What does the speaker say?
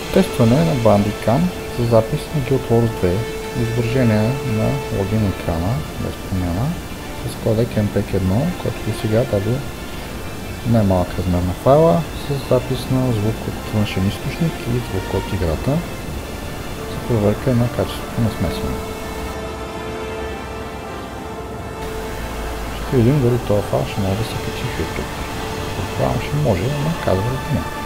Тестване на Bandicam за запис на GW2 изображение на логин екрана без промяна с кодек MP1, който до сега даде най-малък размер на файла с запис на звук от външен източник и звук от играта за проверка на качеството на смесване. Ще видим дали този файл ще може да се качи в YouTube. Предполагам ще може, но казва да не.